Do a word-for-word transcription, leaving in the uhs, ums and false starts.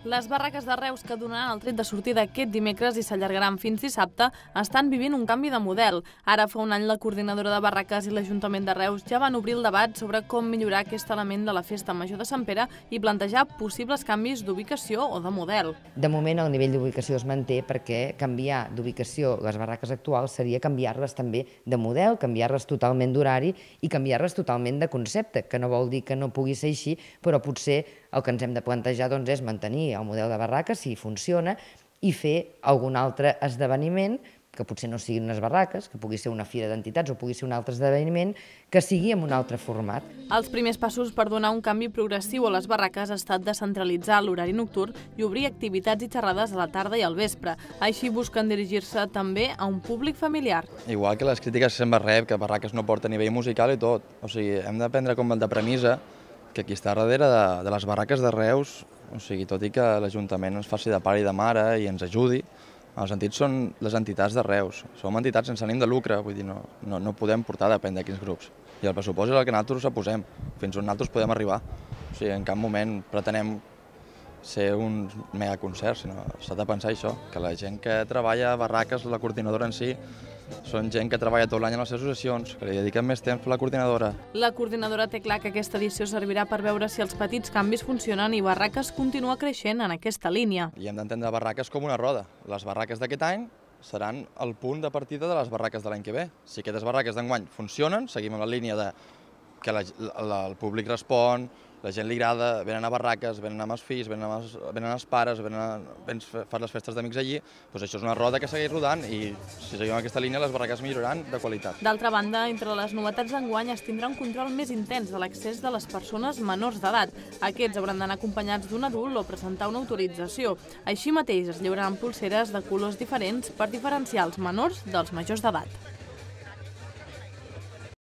Les barraques de Reus, que donaran el tret de sortida aquest dimecres i s'allargaran fins dissabte, estan vivint un canvi de model. Ara fa un any la coordinadora de barraques i l'Ajuntament de Reus ja van obrir el debat sobre com millorar aquest element de la Festa Major de Sant Pere i plantejar possibles canvis d'ubicació o de model. De moment el nivell d'ubicació es manté perquè canviar d'ubicació les barraques actuals seria canviar-les també de model, canviar-les totalment d'horari i canviar-les totalment de concepte, que no vol dir que no pugui ser així, però potser el que ens hem de plantejar doncs, és mantenir el model de barraques, si funciona, i fer algun altre esdeveniment, que potser no siguin unes barraques, que pugui ser una fira d'entitats o pugui ser un altre esdeveniment, que sigui en un altre format. Els primers passos per donar un canvi progressiu a les barraques ha estat descentralitzar l'horari nocturn i obrir activitats i xerrades a la tarda i al vespre. Així busquen dirigir-se també a un públic familiar. Igual que les crítiques que sempre rep, que barraques no porta a nivell musical i tot. O sigui, hem de prendre com de premissa que qui està darrere de, de les barraques de Reus, o sigui, tot i que l'Ajuntament ens faci de pare i de mare i ens ajudi, els entitats són les entitats de Reus. Som entitats sense ànim de lucre, vull dir, no, no, no podem portar a depèn de quins grups. I el pressupost és el que nosaltres aposem, fins on nosaltres podem arribar. O sigui, en cap moment pretenem ser un megaconcert, sinó s'ha de pensar això, que la gent que treballa a barraques, la coordinadora en si, són gent que treballa tot l'any en les associacions, que li dediquen més temps a la coordinadora. La coordinadora té clar que aquesta edició servirà per veure si els petits canvis funcionen i Barraques continua creixent en aquesta línia. I hem d'entendre barraques com una roda. Les barraques d'aquest any seran el punt de partida de les barraques de l'any que ve. Si aquestes barraques d'enguany funcionen, seguim amb la línia de que la, la, el públic respon, la gent li agrada, venen a barraques, venen amb els fills, venen amb els, venen els pares, venen a, venen a fer les festes d'amics allí, doncs això és una roda que segueix rodant i si seguim aquesta línia les barraques milloraran de qualitat. D'altra banda, entre les novetats d'enguany es tindrà un control més intens de l'accés de les persones menors d'edat. Aquests hauran d'anar acompanyats d'un adult o presentar una autorització. Així mateix es lliuraran pulseres de colors diferents per diferenciar els menors dels majors d'edat.